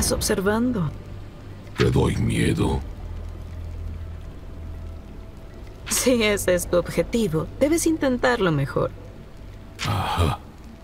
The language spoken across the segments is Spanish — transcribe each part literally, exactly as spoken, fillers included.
estás observando? ¿Te doy miedo? Si ese es tu objetivo, debes intentarlo mejor. Ajá.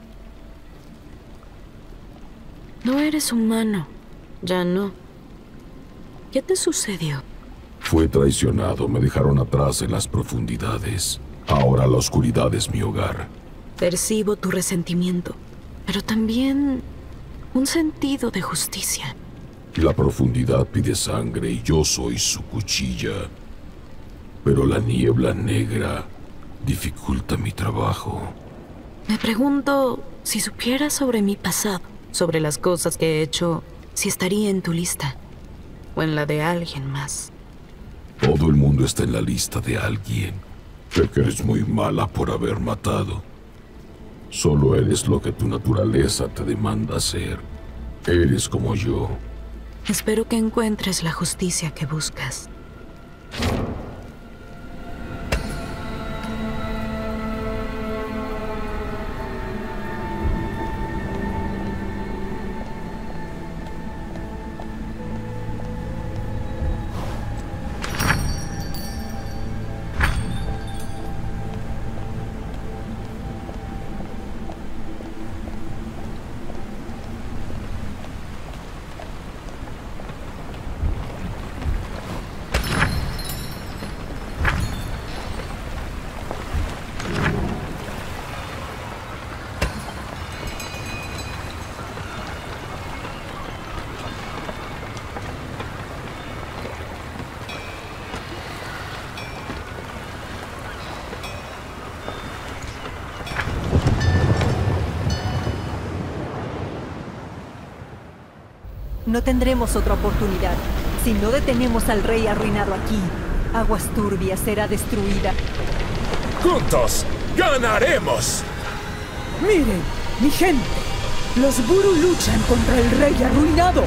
No eres humano. Ya no. ¿Qué te sucedió? Fue traicionado, me dejaron atrás en las profundidades. Ahora la oscuridad es mi hogar. Percibo tu resentimiento, pero también un sentido de justicia. La profundidad pide sangre y yo soy su cuchilla. Pero la niebla negra dificulta mi trabajo. Me pregunto si supieras sobre mi pasado, sobre las cosas que he hecho, si estaría en tu lista o en la de alguien más. Todo el mundo está en la lista de alguien. Sé que eres muy mala por haber matado. Solo eres lo que tu naturaleza te demanda ser. Eres como yo. Espero que encuentres la justicia que buscas. No tendremos otra oportunidad. Si no detenemos al rey arruinado aquí, Aguas Turbias será destruida. ¡Juntos ganaremos! Miren, mi gente. Los Buru luchan contra el rey arruinado.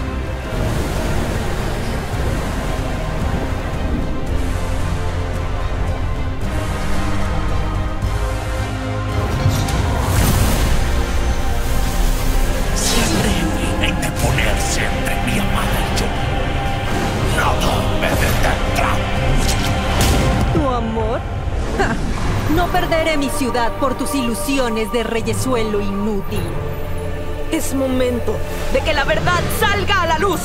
Mi ciudad por tus ilusiones de reyesuelo inútil. Es momento de que la verdad salga a la luz.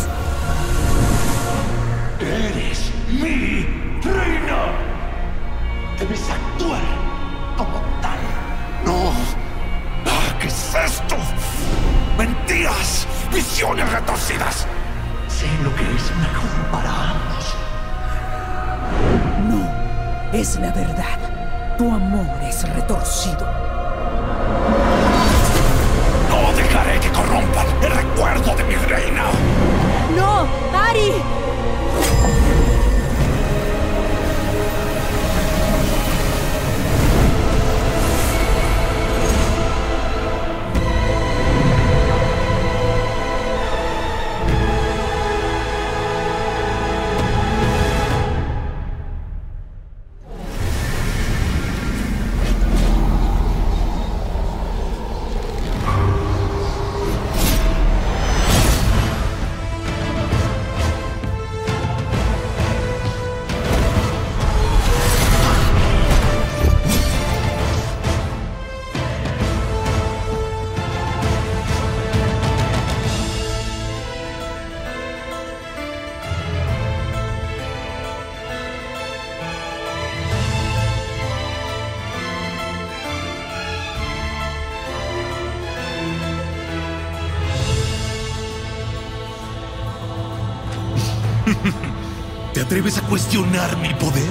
Eres mi reina. Debes actuar como tal. No. Ah, ¿qué es esto? Mentiras, visiones retorcidas. Sé lo que es mejor para ambos. No, es la verdad. Tu amor es retorcido. No dejaré que corrompan el recuerdo de mi reina. ¡No! ¡Ari! ¿Te atreves a cuestionar mi poder?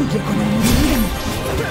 fluye con el movimiento.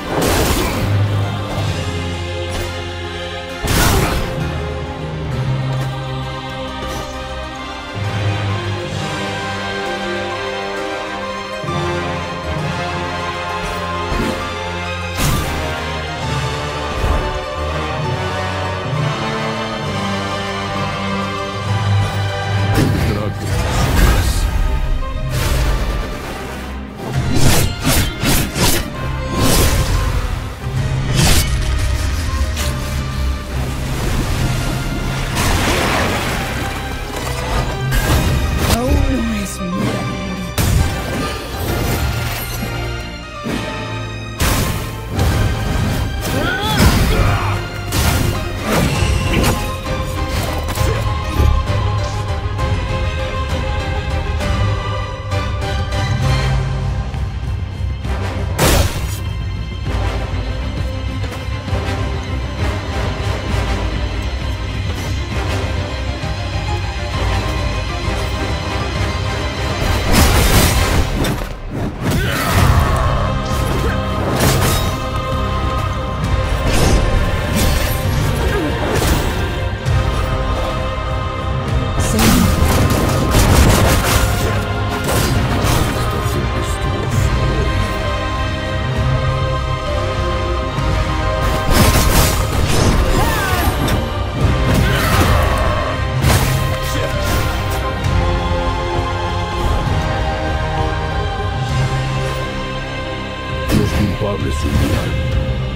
culpables subirán.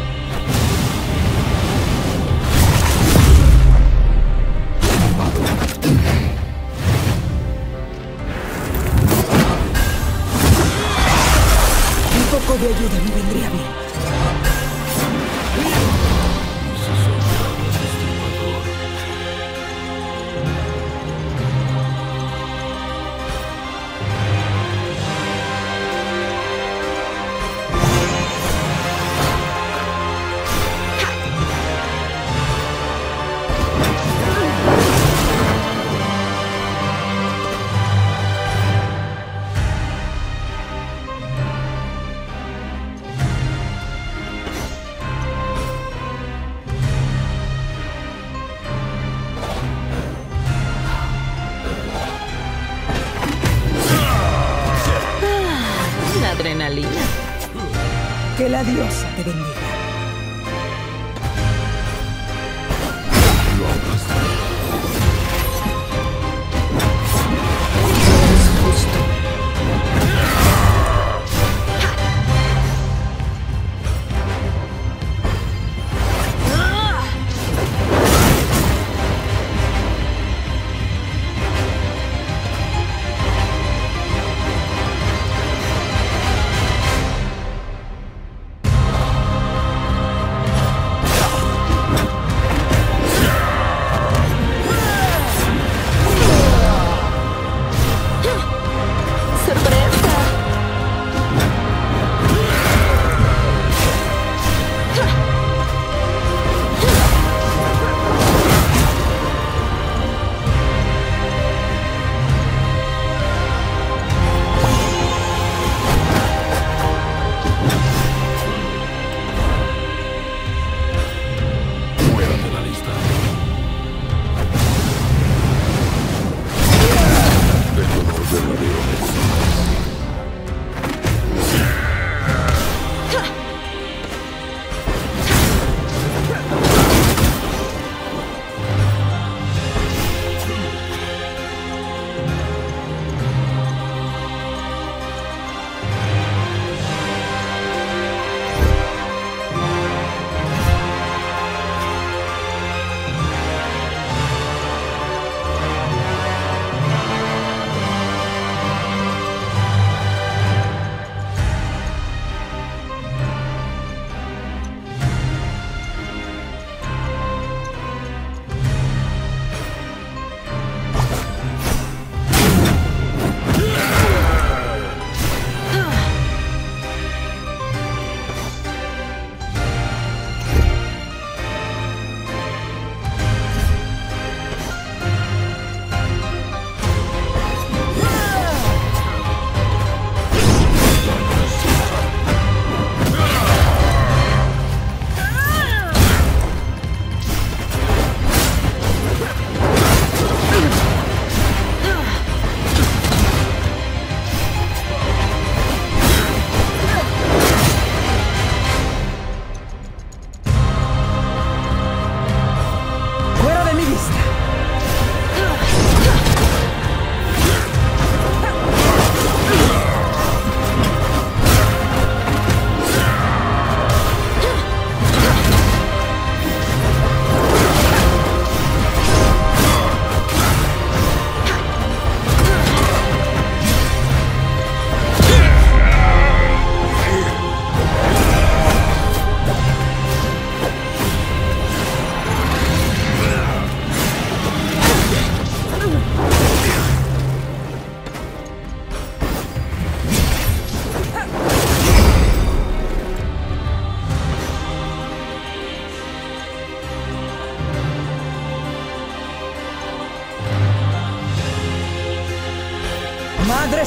Un poco de ayuda me vendría bien. Adrenalina. Que la diosa te bendiga. Es justo.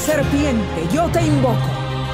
serpiente, yo te invoco.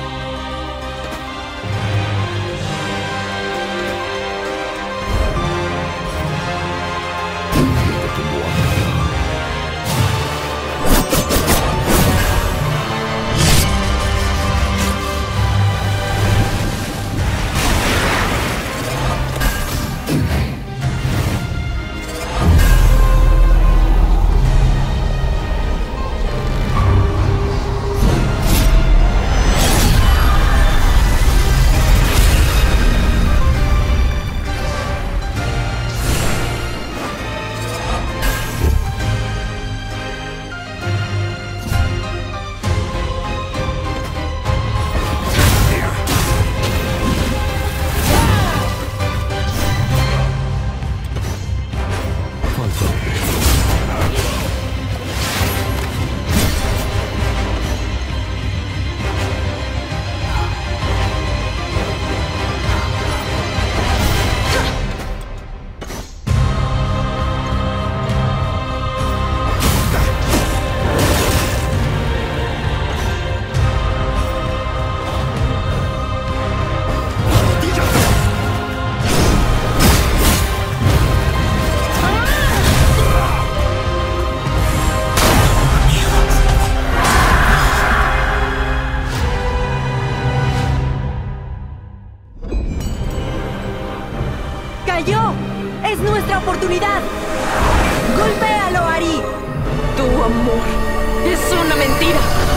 ¡Cayó! ¡Es nuestra oportunidad! ¡Golpéalo, Ahri! Tu amor es una mentira.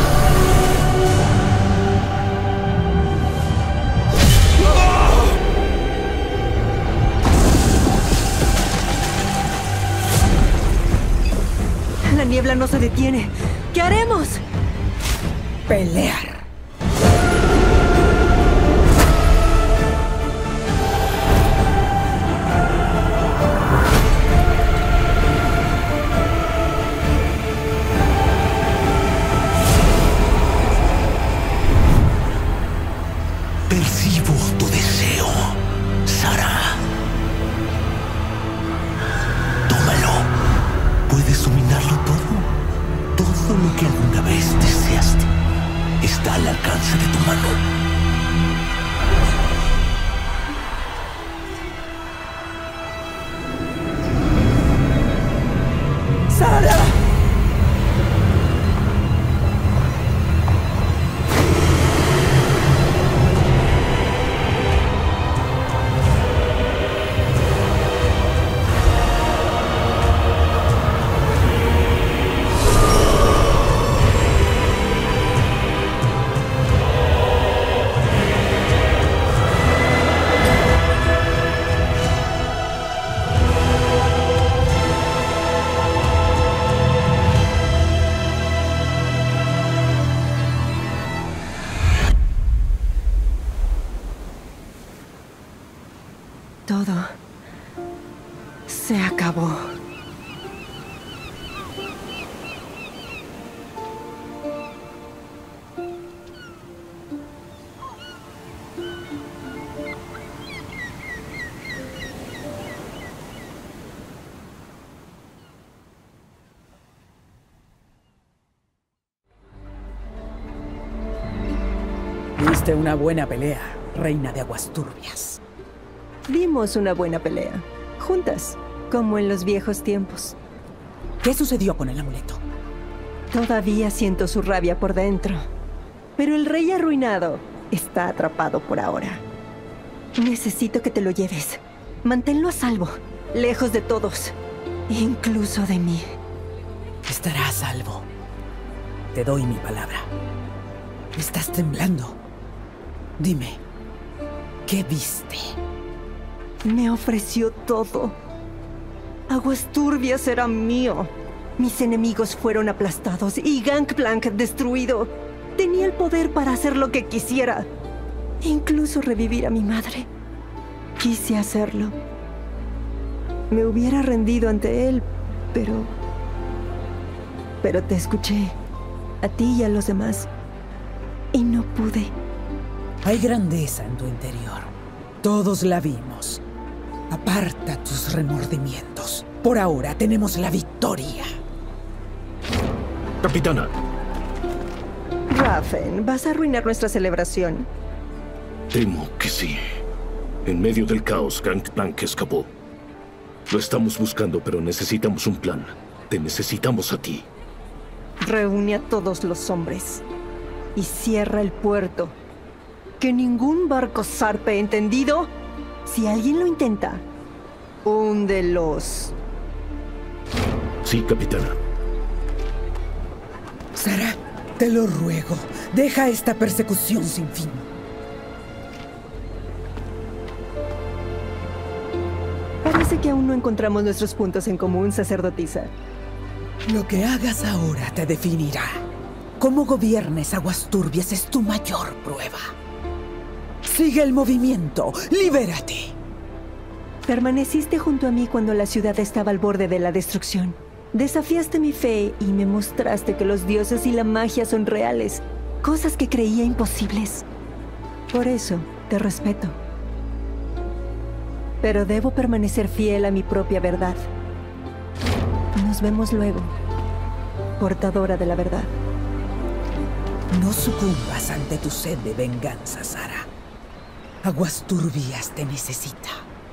La niebla no se detiene. ¿Qué haremos? Pelear. Percibo tu deseo, Sara. Tómalo. Puedes dominarlo todo. Todo lo que alguna vez deseaste está al alcance de tu mano. ¡Sara! Todo se acabó. Diste una buena pelea, reina de aguas turbias. Dimos una buena pelea. Juntas, como en los viejos tiempos. ¿Qué sucedió con el amuleto? Todavía siento su rabia por dentro. Pero el rey arruinado está atrapado por ahora. Necesito que te lo lleves. Manténlo a salvo, lejos de todos, incluso de mí. Estará a salvo. Te doy mi palabra. Estás temblando. Dime, ¿qué viste? Me ofreció todo. Aguas Turbias era mío. Mis enemigos fueron aplastados y Gangplank destruido. Tenía el poder para hacer lo que quisiera. Incluso revivir a mi madre. Quise hacerlo. Me hubiera rendido ante él, pero... Pero te escuché. A ti y a los demás. Y no pude. Hay grandeza en tu interior. Todos la vimos. Aparta tus remordimientos. Por ahora tenemos la victoria. Capitana. Raffen, ¿vas a arruinar nuestra celebración? Temo que sí. En medio del caos, Gangplank escapó. Lo estamos buscando, pero necesitamos un plan. Te necesitamos a ti. Reúne a todos los hombres y cierra el puerto. Que ningún barco zarpe, ¿entendido? Si alguien lo intenta, húndelos. Sí, capitana. Sara, te lo ruego, deja esta persecución sin fin. Parece que aún no encontramos nuestros puntos en común, sacerdotisa. Lo que hagas ahora te definirá. Cómo gobiernes Aguas Turbias es tu mayor prueba. Sigue el movimiento, libérate. Permaneciste junto a mí cuando la ciudad estaba al borde de la destrucción. Desafiaste mi fe y me mostraste que los dioses y la magia son reales, cosas que creía imposibles. Por eso, te respeto. Pero debo permanecer fiel a mi propia verdad. Nos vemos luego, portadora de la verdad. No sucumbas ante tu sed de venganza, Sara. Aguas Turbias te necesita.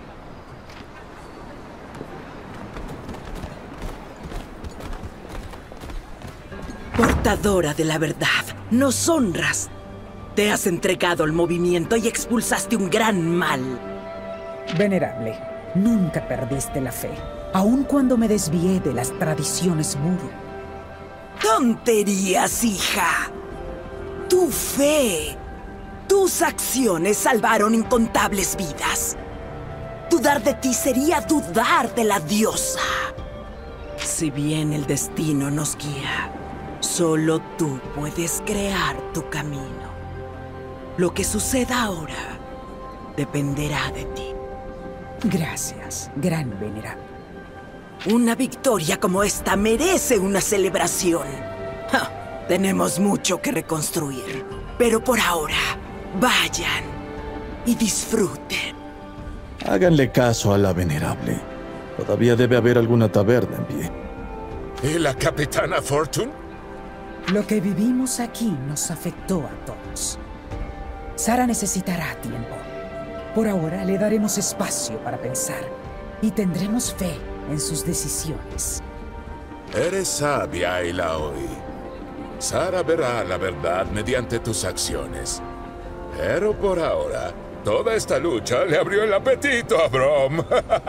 Portadora de la verdad, nos honras. Te has entregado al movimiento y expulsaste un gran mal. Venerable, nunca perdiste la fe, aun cuando me desvié de las tradiciones Muru. ¡Tonterías, hija! Tu fe, tus acciones salvaron incontables vidas. Dudar de ti sería dudar de la diosa. Si bien el destino nos guía, solo tú puedes crear tu camino. Lo que suceda ahora dependerá de ti. Gracias, gran venerable. Una victoria como esta merece una celebración. Ja, tenemos mucho que reconstruir, pero por ahora, vayan y disfruten. Háganle caso a la venerable. Todavía debe haber alguna taberna en pie. ¿Y la capitana Fortune? Lo que vivimos aquí nos afectó a todos. Sara necesitará tiempo. Por ahora le daremos espacio para pensar y tendremos fe en sus decisiones. Eres sabia, Illaoi. Sara verá la verdad mediante tus acciones. Pero por ahora, toda esta lucha le abrió el apetito a Brom.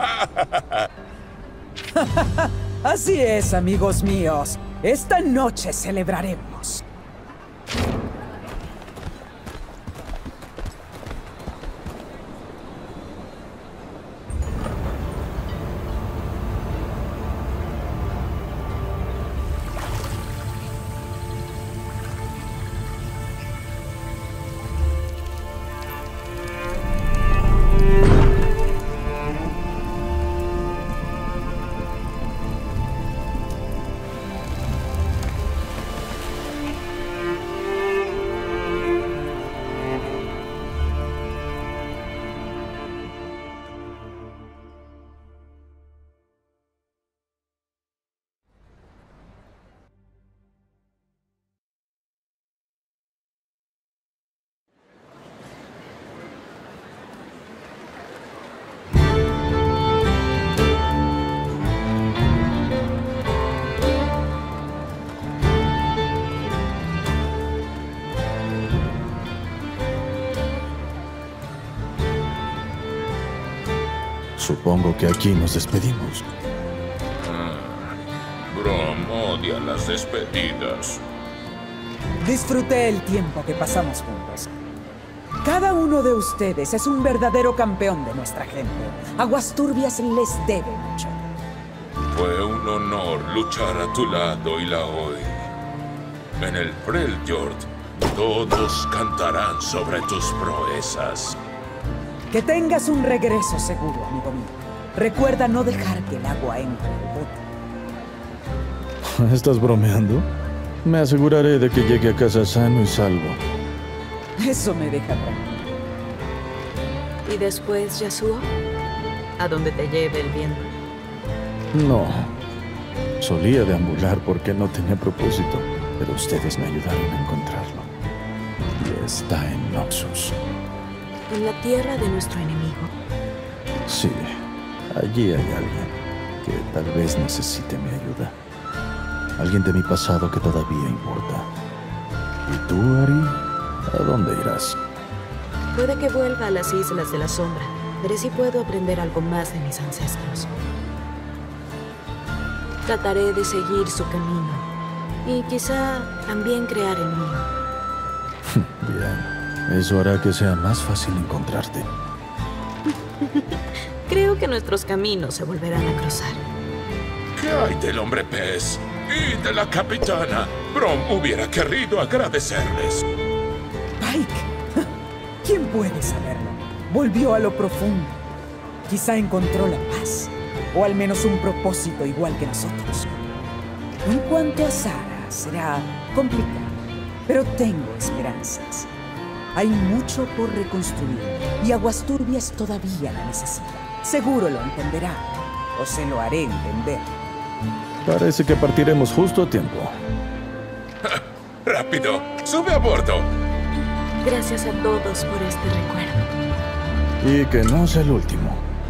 Así es, amigos míos. Esta noche celebraremos. Supongo que aquí nos despedimos. Brom odia las despedidas. Disfruté el tiempo que pasamos juntos. Cada uno de ustedes es un verdadero campeón de nuestra gente. Aguas Turbias les debe mucho. Fue un honor luchar a tu lado, Illaoi. En el Freljord, todos cantarán sobre tus proezas. Que tengas un regreso seguro, amigo mío. Recuerda no dejar que el agua entre en el bote. ¿Estás bromeando? Me aseguraré de que llegue a casa sano y salvo. Eso me deja tranquilo. ¿Y después, Yasuo? ¿A dónde te lleve el viento? No. Solía deambular porque no tenía propósito, pero ustedes me ayudaron a encontrarlo. está en Noxus. En la tierra de nuestro enemigo. Sí, allí hay alguien que tal vez necesite mi ayuda. Alguien de mi pasado que todavía importa. ¿Y tú, Ari? ¿A dónde irás? Puede que vuelva a las Islas de la Sombra. Veré si puedo aprender algo más de mis ancestros. Trataré de seguir su camino. Y quizá también crear el mío. Bien. Eso hará que sea más fácil encontrarte. Creo que nuestros caminos se volverán a cruzar. ¿Qué hay del hombre pez? Y de la capitana. Brom hubiera querido agradecerles. Pike. ¿Quién puede saberlo? Volvió a lo profundo. Quizá encontró la paz. O al menos un propósito igual que nosotros. En cuanto a Sara, será complicado. Pero tengo esperanzas. Hay mucho por reconstruir. Y Aguasturbias todavía la necesita. Seguro lo entenderá. O se lo haré entender. Parece que partiremos justo a tiempo. ¡Rápido! ¡Sube a bordo! Gracias a todos por este recuerdo. Y que no sea el último.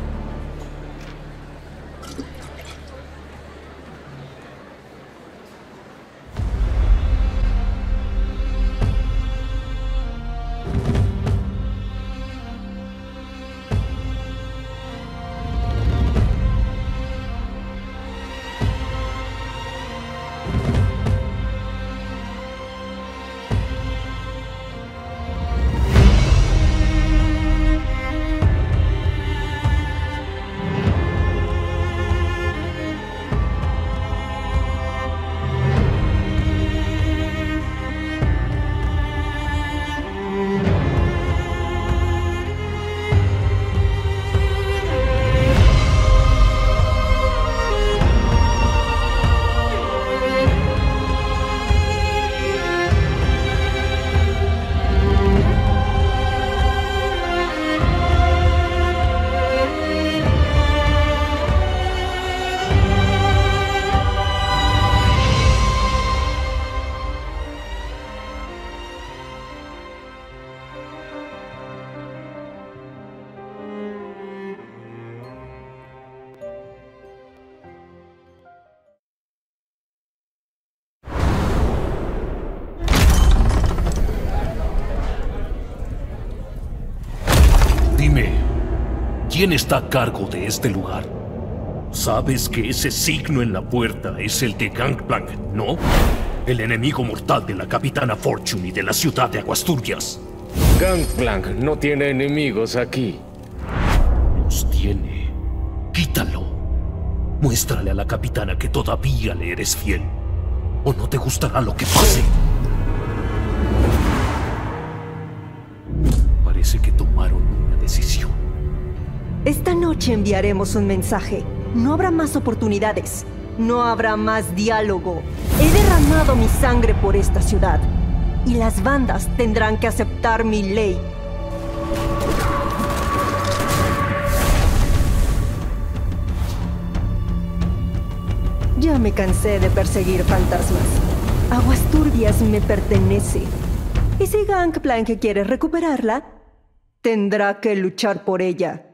Dime, ¿quién está a cargo de este lugar? Sabes que ese signo en la puerta es el de Gangplank, ¿no? El enemigo mortal de la Capitana Fortune y de la ciudad de Aguasturbias. Gangplank no tiene enemigos aquí. Los tiene. Quítalo. Muéstrale a la Capitana que todavía le eres fiel. O no te gustará lo que pase. Parece que tomaron una decisión. Esta noche enviaremos un mensaje. No habrá más oportunidades. No habrá más diálogo. He derramado mi sangre por esta ciudad. Y las bandas tendrán que aceptar mi ley. Ya me cansé de perseguir fantasmas. Aguasturbias me pertenece. Y si Gangplank quiere recuperarla, tendrá que luchar por ella.